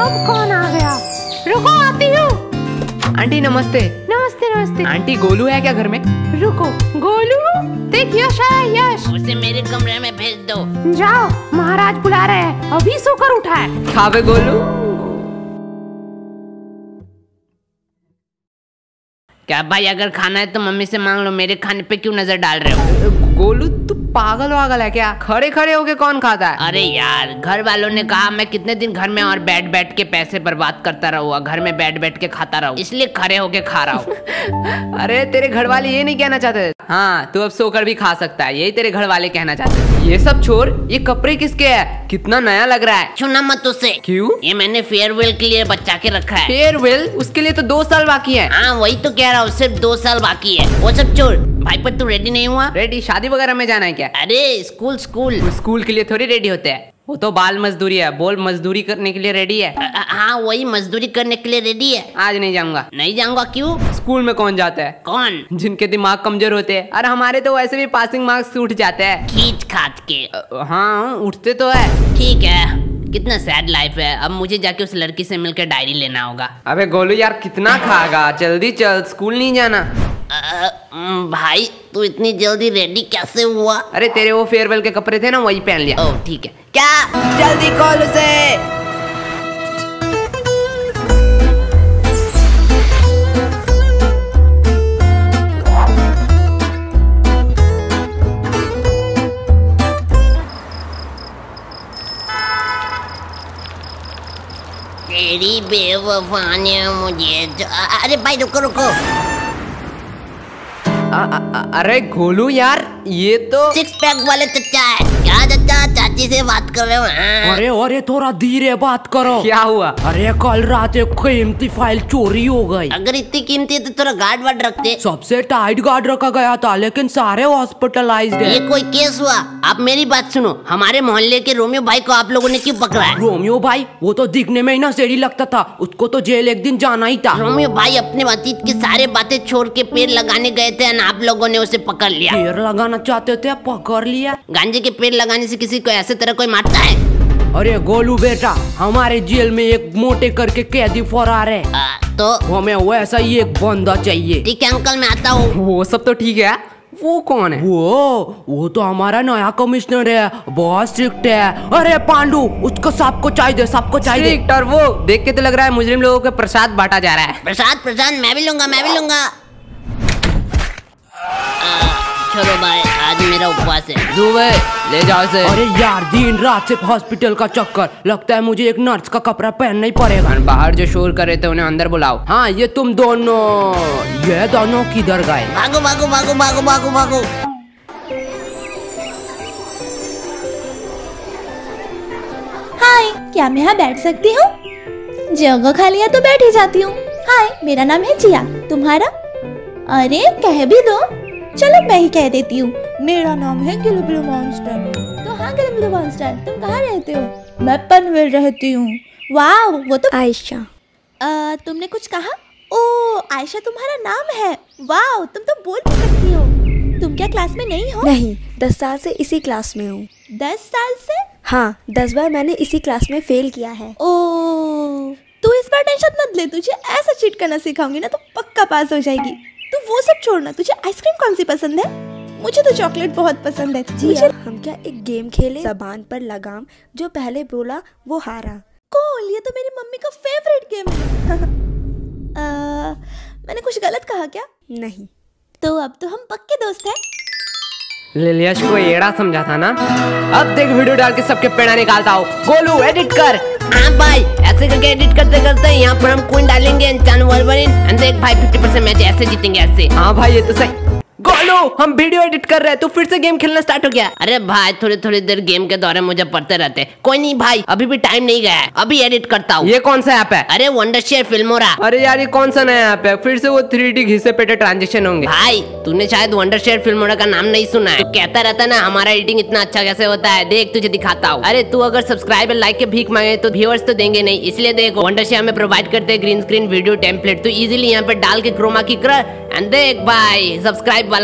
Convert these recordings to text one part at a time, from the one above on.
अब कौन आ गया? रुको, आती हूँ। आंटी नमस्ते। नमस्ते नमस्ते। आंटी गोलू है क्या घर में? रुको, गोलू देख यश है, यश। उसे मेरे कमरे में भेज दो। जाओ, महाराज बुला रहे हैं, अभी सोकर उठा है। खावे गोलू। क्या भाई, अगर खाना है तो मम्मी से मांग लो, मेरे खाने पे क्यों नजर डाल रहे हो? गोलू तू पागल वागल है क्या? खड़े खड़े होके कौन खाता है? अरे यार, घर वालों ने कहा मैं कितने दिन घर में और बैठ बैठ के पैसे बर्बाद करता रहूंगा, घर में बैठ बैठ के खाता रहूं, इसलिए खड़े होके खा रहा हूँ। अरे तेरे घर वाले ये नहीं कहना चाहते? हाँ, तू अब सोकर भी खा सकता है, यही तेरे घर वाले कहना चाहते। ये सब छोड़, ये कपड़े किसके है? कितना नया लग रहा है। छूना मत उसे। क्यों? ये मैंने फेयरवेल के लिए बचा के रखा है। फेयरवेल? उसके लिए तो 2 साल बाकी है। हाँ वही तो कह रहा हूँ, सिर्फ 2 साल बाकी है। वो सब छोड़, भाई पर तू रेडी नहीं हुआ? रेडी? शादी वगैरह में जाना है क्या? अरे स्कूल स्कूल के लिए थोड़ी रेडी होते हैं, वो तो बाल मजदूरी है। बोल, मजदूरी करने के लिए रेडी है? हाँ वही, मजदूरी करने के लिए रेडी है। आज नहीं जाऊंगा। नहीं जाऊंगा? क्यों? स्कूल में कौन जाता है? कौन? जिनके दिमाग कमजोर होते हैं। और हमारे तो वैसे भी पासिंग मार्क्स उठ जाते हैं खींच खाच के। हाँ उठते तो है। ठीक है, कितना सैड लाइफ है। अब मुझे जाके उस लड़की से मिलकर डायरी लेना होगा। अबे गोलू यार, कितना खाएगा? जल्दी चल, स्कूल नहीं जाना। भाई तू इतनी जल्दी रेडी कैसे हुआ? अरे तेरे वो फेयरवेल के कपड़े थे ना, वही पहन लिया। ओह ठीक है। क्या? जल्दी कॉल उसे। तेरी बेवफा ने मुझे अरे भाई रुको रुको। अरे गोलू यार, ये तो 6 पैक वाले चचा है। क्या चचा, चाची से बात कर रहे हो? अरे अरे थोड़ा धीरे बात करो। क्या हुआ? अरे कल रात एक कीमती फाइल चोरी हो गई। अगर इतनी कीमती है तो थोड़ा गार्ड वार्ड रखते। सबसे टाइट गार्ड रखा गया था, लेकिन सारे हॉस्पिटलाइज्ड है। ये कोई केस हुआ? आप मेरी बात सुनो, हमारे मोहल्ले के रोमियो भाई को आप लोगों ने क्यों पकड़ा है? रोमियो भाई? वो तो दिखने में ही नशेड़ी लगता था, उसको तो जेल एक दिन जाना ही था। रोमियो भाई अपने अतीत की सारे बातें छोड़ के पेड़ लगाने गए थे, आप लोगों ने उसे पकड़ लिया। पेड़ लगाना चाहते थे, पकड़ लिया। गांजे के पेड़ लगाने से किसी को ऐसे तरह कोई मारता है? अरे गोलू बेटा, हमारे जेल में एक मोटे करके कैदी फरार है, तो हमें वैसा ही एक बंदा चाहिए। ठीक है अंकल, मैं आता हूँ। वो सब तो ठीक है, वो कौन है? वो तो हमारा नया कमिश्नर है, बहुत स्ट्रिक्ट है। अरे पांडू, उसको सबको चाहिए, सबको चाहिए। और वो देख के तो लग रहा है मुजरिम लोगों को प्रसाद बांटा जा रहा है। प्रसाद मैं भी लूंगा, मैं भी लूंगा। चलो भाई, आज मेरा उपवास है। दुबे ले जाओ इसे। अरे यार, दिन रात सिर्फ हॉस्पिटल का चक्कर, लगता है मुझे एक नर्स का कपड़ा पहनना ही पड़ेगा। बाहर जो शोर कर रहे थे उन्हें अंदर बुलाओ। हाँ, ये तुम दोनों, ये दोनों किधर गए? भागो भागो भागो भागो भागो भागो। हाय, क्या मैं यहाँ बैठ सकती हूँ? जगह खाली है तो बैठ ही जाती हूँ। हाय, मेरा नाम है जिया, तुम्हारा? अरे कह भी दो। चलो मैं ही कह देती हूँ, मेरा नाम है गिलबिलो मॉन्स्टर। तो हाँ गिलबिलो मॉन्स्टर, तुम कहाँ रहते हो? मैं पनवेल रहती हूँ। वाह, वो तो आयशा। तुमने कुछ कहा? ओ आयशा तुम्हारा नाम है? वाह, तुम तो बोल भी सकती हो। तुम क्या क्लास में नहीं हो? नहीं, 10 साल से इसी क्लास में हूँ। 10 साल से? हाँ, 10 बार मैंने इसी क्लास में फेल किया है। ओ, तू इस बार टेंशन मत ले, तुझे ऐसा चीट करना सिखाऊंगी ना तो पक्का पास हो जाएगी। तू वो सब छोड़ना, तुझे आइसक्रीम कौन सी पसंद है? मुझे तो चॉकलेट बहुत पसंद है। मुझे हम क्या एक गेम खेले? ज़बान पर लगाम, जो पहले बोला वो हारा। कूल, ये तो मेरी मम्मी का फेवरेट गेम है। मैंने कुछ गलत कहा क्या? नहीं। तो अब तो हम पक्के दोस्त हैं। लिलियश को एड़ा समझा था ना, अब देख वीडियो डाल के सबके पेड़ा निकालता हूँ। गोलू एडिट कर। हाँ भाई, ऐसे करके एडिट करते करते यहाँ पर हम क्वीन डालेंगे, देख भाई 50% मैच ऐसे जीतेंगे ऐसे। हाँ भाई ये तो सही। गोलू, हम वीडियो एडिट कर रहे हैं, तू फिर से गेम खेलना स्टार्ट हो गया। अरे भाई, थोड़ी थोड़ी देर गेम के दौरान मुझे पढ़ते रहते। कोई नहीं भाई, अभी भी टाइम नहीं गया है, अभी एडिट करता हूँ। ये कौन सा ऐप है? अरे वंडरशेयर फिल्मोरा। अरे यार, ये कौन सा नया ऐप है? फिर से वो 3D घिसे पेटे ट्रांजेक्शन होंगे। भाई तूने शायद वंडरशेयर फिल्मोरा का नाम नहीं सुना है। तो कहता रहता ना हमारा एडिटिंग इतना अच्छा कैसे होता है, देख तुझे दिखाता हूँ। अरे तू अगर सब्सक्राइब और लाइक के भीख मांगे तो व्यूअर्स तो देंगे नहीं, इसलिए देख वंडरशेयर में प्रोवाइड करते ग्रीन स्क्रीन वीडियो टेम्पलेट, तो इजीली यहाँ पे डाल के क्रोमा की कर एंड देख भाई सब्सक्राइब वाला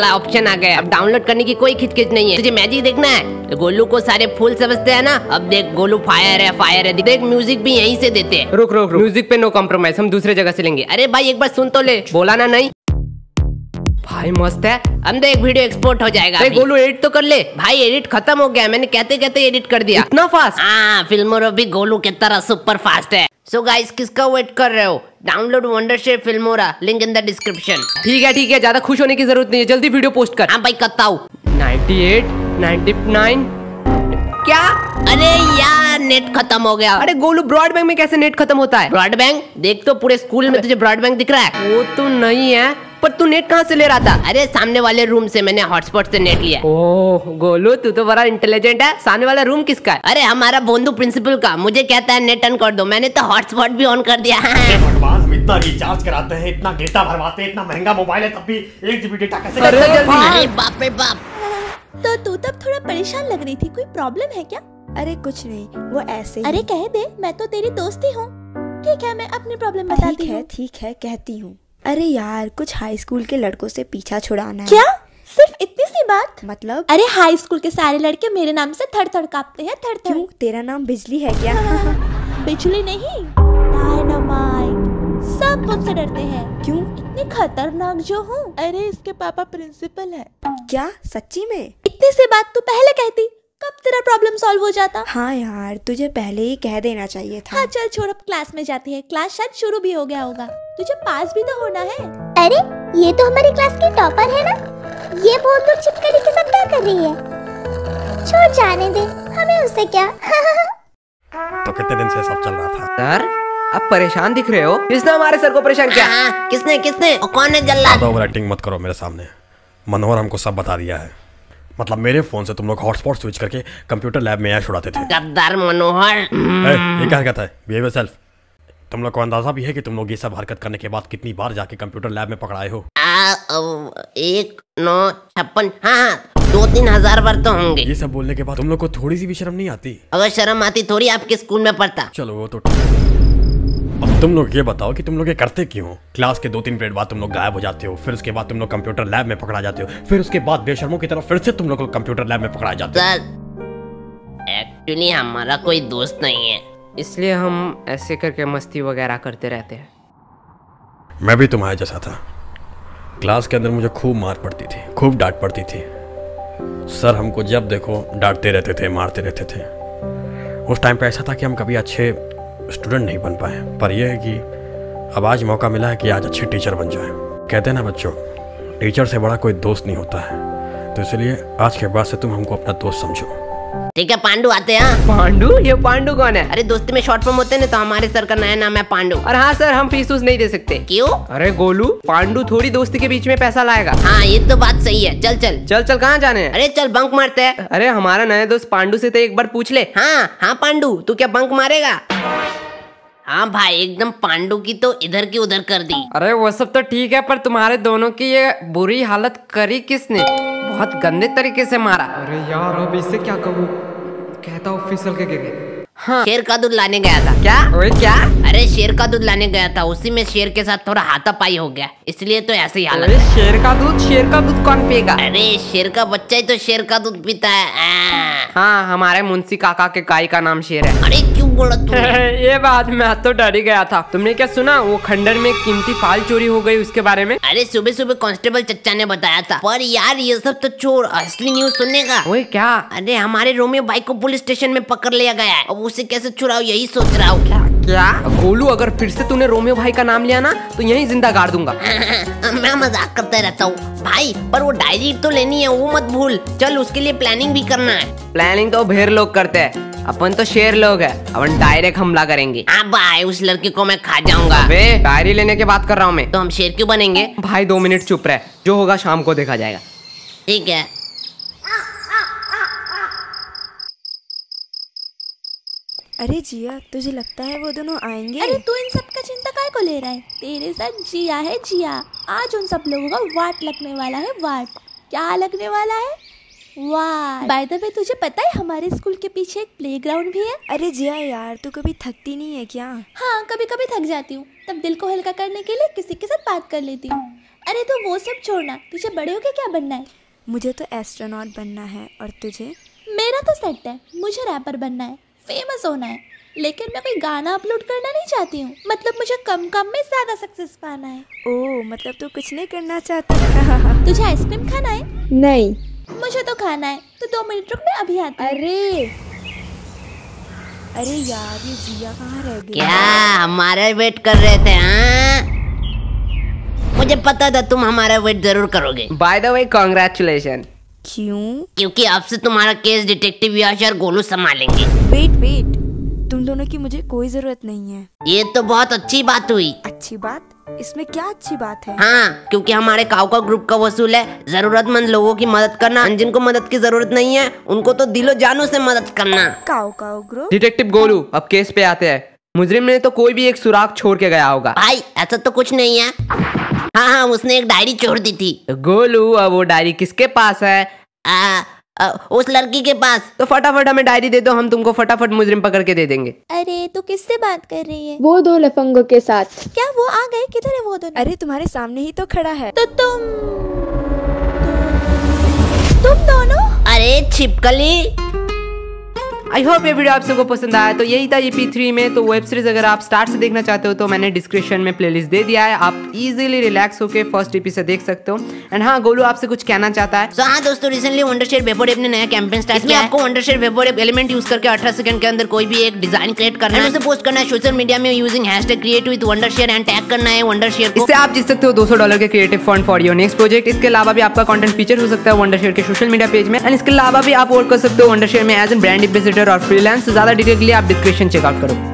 वाला ऑप्शन आ गया। अब डाउनलोड करने की कोई खिचकिच नहीं है। तुझे मैजिक देखना है? गोलू को सारे फूल समझते हैं ना। अब देख गोलू फायर है। देख म्यूजिक भी यहीं से देते हैं। रुक म्यूजिक पे नो कॉम्प्रोमाइज, हम दूसरे जगह से लेंगे। अरे भाई एक बार सुन तो ले। बोला ना नहीं भाई मस्त है। हम देख वीडियो एक्सपोर्ट हो जाएगा। अरे गोलू एडिट तो कर ले। भाई एडिट खत्म हो गया, मैंने कहते एडिट कर दिया। इतना फास्ट? हाँ, फिल्मोरा भी गोलू की तरह सुपर फास्ट है। सो गाइस, किसका वेट कर रहे हो? Download Wondershare Filmora, link in the description. ठीक है, ज्यादा खुश होने की जरूरत नहीं है, जल्दी वीडियो पोस्ट कर। हाँ भाई करता हूँ। 98, 99 क्या? अरे यार नेट खत्म हो गया। अरे गोलू ब्रॉडबैंड में कैसे नेट खत्म होता है? ब्रॉडबैंड देख तो पूरे स्कूल में तुझे ब्रॉडबैंड दिख रहा है। वो तो नहीं है, पर तू नेट कहाँ से ले रहा था? अरे सामने वाले रूम से मैंने हॉटस्पॉट से नेट लिया। ओह गोलू, तू तो बड़ा इंटेलिजेंट है। सामने वाला रूम किसका है? अरे हमारा बोंदू प्रिंसिपल का। मुझे कहता है नेट ऑन कर दो, मैंने तो हॉटस्पॉट भी ऑन कर दिया। भगवान, हम इतना रिचार्ज कराते हैं, इतना डेटा भरवाते हैं, इतना महंगा मोबाइल है, तब भी 1 GB डेटा कैसे? अरे बाप रे बाप। तो तू तब थोड़ा परेशान लग रही थी, कोई प्रॉब्लम है क्या? अरे कुछ नहीं, वो ऐसे ही। अरे कह दे, मैं तो तेरी दोस्ती हूँ। ठीक है, मैं अपनी प्रॉब्लम बताती हूँ। ठीक है कहती हूँ। अरे यार, कुछ हाई स्कूल के लड़कों से पीछा छुड़ाना है। क्या? सिर्फ इतनी सी बात? मतलब? अरे हाई स्कूल के सारे लड़के मेरे नाम से थड़ कांपते हैं, थड़। क्यों, तेरा नाम बिजली है क्या? बिजली नहीं, डायनामाइट। सब मुझसे डरते हैं। क्यों? इतनी खतरनाक जो हूँ। अरे इसके पापा प्रिंसिपल है। क्या सच्ची में? इतनी सी बात तू पहले कहती, कब तेरा प्रॉब्लम सॉल्व हो जाता। हाँ यार, तुझे पहले ही कह देना चाहिए था। हाँ चल छोड़, अब क्लास में जाती है। क्लास शायद शुरू भी हो गया होगा, तुझे पास भी तो होना है। अरे ये तो हमारी क्लास की टॉपर है ना। ये बहुत लोग छिपकली के साथ क्या कर रही है? छोड़ जाने दे, हमें उससे क्या। तो कितने दिन से सब चल रहा था? सर आप परेशान दिख रहे हो। किसने हमारे सर को परेशान किया? हाँ, किसने? और कौन है जल्लाद? ओवर एक्टिंग मत करो मेरे सामने। मनोहर हमको सब बता दिया है। मतलब मेरे फोन से तुम लोग हॉटस्पॉट स्विच करके कंप्यूटर लैब में ऐश उड़ाते थे। गद्दार मनोहर। ये क्या हरकत है? Behave yourself. तुम लोग को अंदाजा भी है कि तुम लोग ये सब हरकत करने के बाद कितनी बार जाके कंप्यूटर लैब में पकड़ाए हो? 1, 9, 56। हाँ 2-3 हजार बार तो होंगे। ये सब बोलने के बाद तुम लोग को थोड़ी सी भी शर्म नहीं आती? अगर शर्म आती थोड़ी आपके स्कूल में पढ़ता। चलो वो तो ठीक है। अब तुम लोग ये बताओ कि तुम लोग ये करते क्यों हो? क्लास के 2-3 पीरियड बाद तुम लोग गायब हो जाते हो, फिर उसके बाद तुम लोग कंप्यूटर लैब में पकड़ा जाते हो, फिर उसके बाद बेशर्मों की तरह फिर से तुम लोग को कंप्यूटर लैब में पकड़ा जाते हो। सर एक्चुअली हमारा कोई दोस्त नहीं है, इसलिए हम ऐसे करके मस्ती वगैरह करते रहते हैं। मैं भी तुम्हारे जैसा था। क्लास के अंदर मुझे खूब मार पड़ती थी, खूब डांट पड़ती थी। सर हमको जब देखो डांटते रहते थे, मारते रहते थे। उस टाइम पे ऐसा था कि हम कभी अच्छे स्टूडेंट नहीं बन पाए, पर यह है कि अब आज मौका मिला है कि आज अच्छे टीचर बन जाए। कहते हैं ना बच्चों, टीचर से बड़ा कोई दोस्त नहीं होता है। तो इसलिए आज के बाद से तुम हमको अपना दोस्त समझो। ठीक है पांडू आते हैं। पांडू? ये पांडू कौन है? अरे दोस्ती में शॉर्ट फॉर्म होते हैं ना, तो हमारे सर का नया नाम है पांडू। और हाँ सर, हम फीस नहीं दे सकते। क्यों? अरे गोलू, पांडू थोड़ी दोस्ती के बीच में पैसा लाएगा। हाँ ये तो बात सही है। चल कहाँ जाने हैं? अरे चल बंक मारते हैं। अरे हमारा नया दोस्त पांडू से तो एक बार पूछ ले। हाँ पांडू, तू क्या बंक मारेगा? हाँ भाई, एकदम पांडू की तो इधर की उधर कर दी। अरे वो सब तो ठीक है, पर तुम्हारे दोनों की ये बुरी हालत करी किसने? बहुत गंदे तरीके से मारा। अरे यार अब इससे क्या कहूँ, कहता हूँ फिसल के गिर गए। हाँ शेर का दूध लाने गया था। क्या? ओए क्या? अरे शेर का दूध लाने गया था, उसी में शेर के साथ थोड़ा हाथापाई हो गया, इसलिए तो ऐसे ही हालत है। शेर का दूध कौन पिएगा? अरे शेर का बच्चा ही तो शेर का दूध पीता है। हाँ, हमारे मुंशी काका के गाय का नाम शेर है। अरे क्यों बोला तू? ये बात मैं तो डर ही गया था। तुमने क्या सुना, वो खंडर में कीमती फाल चोरी हो गई, उसके बारे में? अरे सुबह सुबह कांस्टेबल चच्चा ने बताया था। पर यार ये सब तो चोर, असली न्यूज सुनने का। ओए क्या? अरे हमारे रोमियो भाई को पुलिस स्टेशन में पकड़ लिया गया है, अब उसे कैसे छुड़ाओ यही सोच रहा हूँ। क्या गोलू, अगर फिर से तूने रोमियो भाई का नाम लिया ना तो यहीं जिंदा गाड़ दूंगा। मैं मजाक करते रहता हूँ भाई, पर वो डायरी तो लेनी है, वो मत भूल। चल उसके लिए प्लानिंग भी करना है। प्लानिंग तो ढेर लोग करते हैं, अपन तो शेर लोग हैं, अपन डायरेक्ट हमला करेंगे। हाँ भाई, उस लड़के को मैं खा जाऊंगा। अबे डायरी लेने की बात कर रहा हूँ मैं। तो हम शेर क्यों बनेंगे? भाई 2 मिनट चुप रहे, जो होगा शाम को देखा जाएगा। ठीक है। अरे जिया, तुझे लगता है वो दोनों आएंगे? अरे तू इन सब का चिंता काय को ले रहा है? तेरे साथ जिया है जिया। आज उन सब लोगों का वाट लगने वाला है, वाट। क्या लगने वाला है? वाह, बाय द वे तुझे पता है हमारे स्कूल के पीछे एक प्लेग्राउंड भी है। अरे जिया यार, तू कभी थकती नहीं है क्या? हाँ, कभी कभी थक जाती हूँ, तब दिल को हल्का करने के लिए किसी के साथ बात कर लेती हूँ। अरे तो वो सब छोड़ना, तुझे बड़े होके क्या बनना है? मुझे तो एस्ट्रोनॉट बनना है। और तुझे? मेरा तो सेट है, मुझे रैपर बनना है, फेमस होना है, लेकिन मैं कोई गाना अपलोड करना नहीं चाहती हूँ। मतलब मुझे कम में ज्यादा सक्सेस पाना है। ओह, मतलब तू कुछ नहीं करना चाहता? तुझे आइसक्रीम खाना है? नहीं। मुझे तो खाना है, तो 2 मिनट रुक, मैं अभी आती हूँ। अरे यार, ये जिया कहाँ रह गई? क्या हमारा वेट कर रहे थे? हाँ, मुझे पता था तुम हमारा वेट जरूर करोगे। By the way congratulation. क्यों? क्योंकि अब से तुम्हारा केस डिटेक्टिव याश और गोलू संभालेंगे। वेट, तुम दोनों की मुझे कोई जरूरत नहीं है। ये तो बहुत अच्छी बात हुई। अच्छी बात? इसमें क्या अच्छी बात है? हाँ, क्योंकि हमारे काऊ का ग्रुप का वसूल है जरूरतमंद लोगों की मदद करना। जिनको मदद की जरूरत नहीं है उनको तो दिलो जानों से मदद करना। काऊ ग्रुप? डिटेक्टिव गोलू, अब केस पे आते हैं। मुजरिम ने तो कोई भी एक सुराग छोड़ के गया होगा। भाई ऐसा तो कुछ नहीं है। हाँ, उसने एक डायरी छोड़ दी थी। गोलू, अब वो डायरी किसके पास है? उस लड़की के पास। तो फटाफट हमें डायरी दे दो, हम तुमको फटाफट मुजरिम पकड़ के दे देंगे। अरे तो किससे बात कर रही है? वो 2 लफंगों के साथ। क्या वो आ गए? किधर है वो दोनों? अरे तुम्हारे सामने ही तो खड़ा है। तो तुम दोनों? अरे छिपकली। आई होप ये वीडियो आप सबको पसंद आया। तो यही था EP3 में। तो वेब सीरीज अगर आप स्टार्ट से देखना चाहते हो तो मैंने डिस्क्रिप्शन में प्लेलिस्ट दे दिया है, आप इजीली रिलैक्स होकर फर्स्ट EP से देख सकते हो। एंड हाँ, गोलू आपसे कुछ कहना चाहता है। तो हाँ दोस्तों, रिसेंटली वंडरशेयर वेपोरेप ने नया कैंपेन स्टार्ट किया है। आपको वंडरशेयर वेपोरेप एलिमेंट यूज करके 18 सेकंड के अंदर कोई भी एक डिजाइन क्रिएट करना है, उसे पोस्ट करना है सोशल मीडिया में यूजिंग #create_with_wondershare एंड टैग करना है वंडरशेयर को। इससे आप जीत सकते हो $200 के creative fund for your next project. इसके अलावा भी आपका कंटेंट फीचर हो सकता है वंडरशेयर के सोशल मीडिया पेज में। एंड इसके अलावा भी आप वर्क कर सकते हो वंडरशेयर में एज एन ब्रांड एम्बेसडर और फ्रीलांस। ज्यादा डिटेल के लिए आप डिस्क्रिप्शन चेकआउट करो।